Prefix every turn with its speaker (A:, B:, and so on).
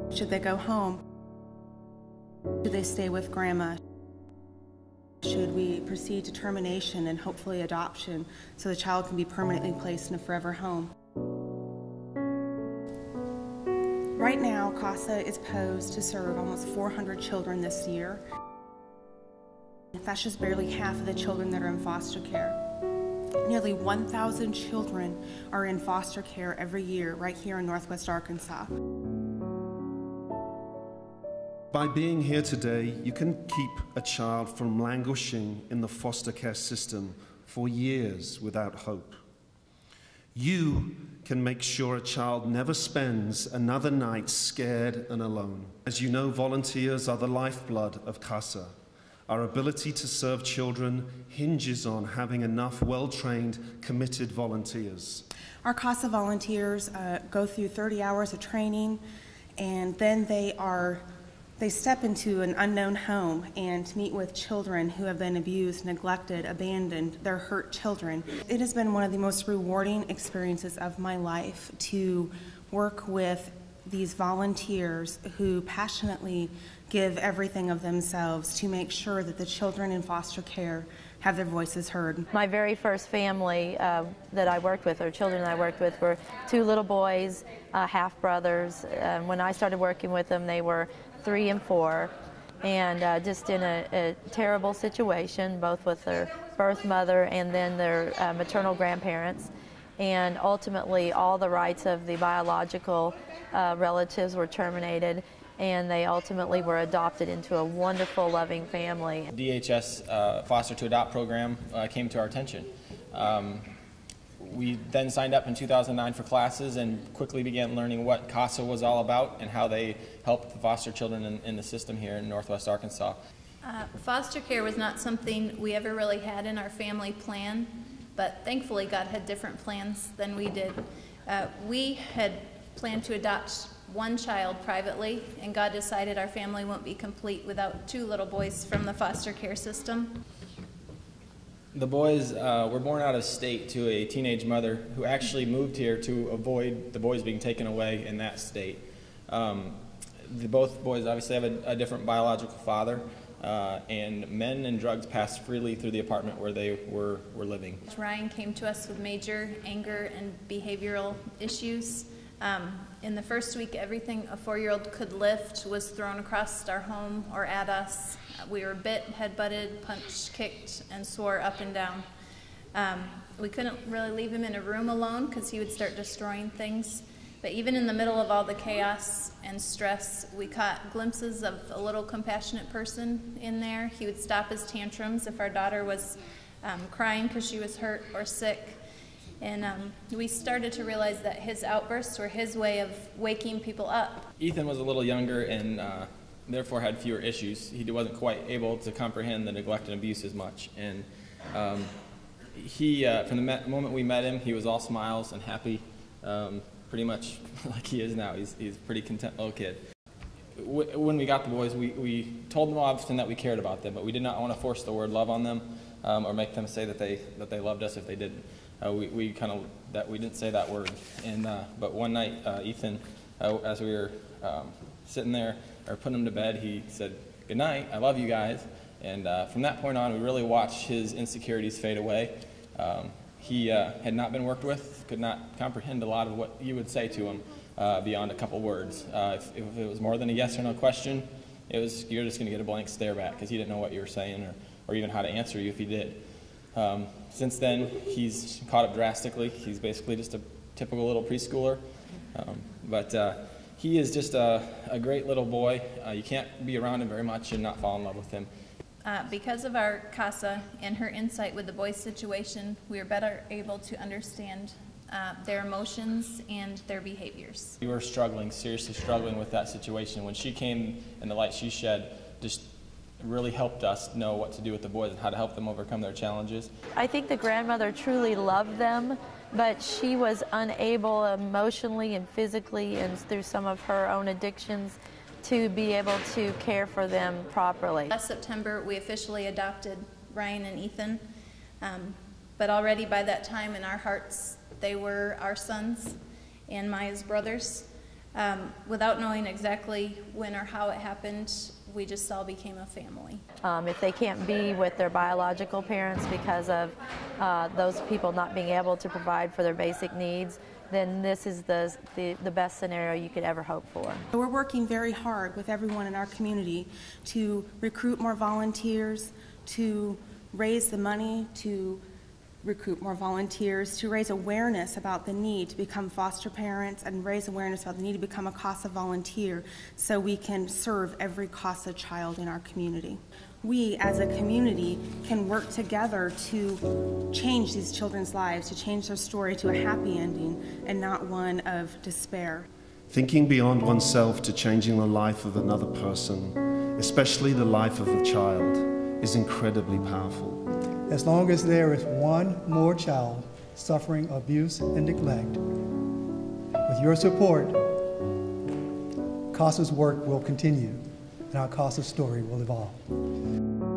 A: Should they go home? Should they stay with grandma? Should we proceed to termination and hopefully adoption so the child can be permanently placed in a forever home? Right now, CASA is posed to serve almost 400 children this year. That's just barely half of the children that are in foster care. Nearly 1,000 children are in foster care every year right here in Northwest Arkansas.
B: By being here today, you can keep a child from languishing in the foster care system for years without hope. You can make sure a child never spends another night scared and alone. As you know, volunteers are the lifeblood of CASA. Our ability to serve children hinges on having enough well-trained, committed volunteers.
A: Our CASA volunteers go through 30 hours of training, and then they step into an unknown home and meet with children who have been abused, neglected, abandoned. They're hurt children. It has been one of the most rewarding experiences of my life to work with these volunteers who passionately give everything of themselves to make sure that the children in foster care have their voices heard.
C: My very first family that I worked with, or children I worked with, were two little boys, half-brothers. When I started working with them, they were 3 and 4, and just in a terrible situation, both with their birth mother and then their maternal grandparents. And ultimately, all the rights of the biological relatives were terminated, and they ultimately were adopted into a wonderful, loving family.
D: DHS Foster to Adopt program came to our attention. We then signed up in 2009 for classes and quickly began learning what CASA was all about and how they help the foster children in the system here in Northwest Arkansas.
E: Foster care was not something we ever really had in our family plan, but thankfully God had different plans than we did. We had planned to adopt one child privately, and God decided our family won't be complete without 2 little boys from the foster care system.
D: The boys were born out of state to a teenage mother who actually moved here to avoid the boys being taken away in that state. Both boys obviously have a different biological father, and men and drugs passed freely through the apartment where they were living.
E: Ryan came to us with major anger and behavioral issues. In the first week, everything a 4-year-old could lift was thrown across our home or at us. We were bit, head-butted, punched, kicked, and swore up and down. We couldn't really leave him in a room alone because he would start destroying things. But even in the middle of all the chaos and stress, we caught glimpses of a little compassionate person in there. He would stop his tantrums if our daughter was crying because she was hurt or sick. And we started to realize that his outbursts were his way of waking people up. Ethan
D: was a little younger and therefore had fewer issues. He wasn't quite able to comprehend the neglect and abuse as much. And from the moment we met him, he was all smiles and happy, pretty much like he is now. He's a pretty content little kid. When we got the boys, we told them often that we cared about them, but we did not want to force the word love on them or make them say that they loved us if they didn't. We didn't say that word. And but one night, Ethan, as we were sitting there or putting him to bed, he said, "Good night, I love you guys." And from that point on, we really watched his insecurities fade away. He had not been worked with, could not comprehend a lot of what you would say to him beyond a couple words. If it was more than a yes or no question, you're just going to get a blank stare back because he didn't know what you were saying or even how to answer you if he did. Since then, he's caught up drastically. He's basically just a typical little preschooler. But he is just a great little boy. You can't be around him very much and not fall in love with him.
E: Because of our CASA and her insight with the boys' situation, we are better able to understand their emotions and their behaviors.
D: We were struggling, seriously struggling with that situation. When she came and the light she shed just really helped us know what to do with the boys and how to help them overcome their challenges.
C: I think the grandmother truly loved them, but she was unable emotionally and physically and through some of her own addictions to be able to care for them properly.
E: Last September, we officially adopted Ryan and Ethan, but already by that time in our hearts, they were our sons and Maya's brothers. Without knowing exactly when or how it happened, we just all became a family.
C: If they can't be with their biological parents because of those people not being able to provide for their basic needs, then this is the best scenario you could ever hope for.
A: We're working very hard with everyone in our community to recruit more volunteers, to raise the money, to recruit more volunteers, to raise awareness about the need to become foster parents and raise awareness about the need to become a CASA volunteer so we can serve every CASA child in our community. We as a community can work together to change these children's lives, to change their story to a happy ending and not one of despair.
B: Thinking beyond oneself to changing the life of another person, especially the life of a child, is incredibly powerful.
F: As long as there is one more child suffering abuse and neglect, with your support, CASA's work will continue and our CASA story will evolve.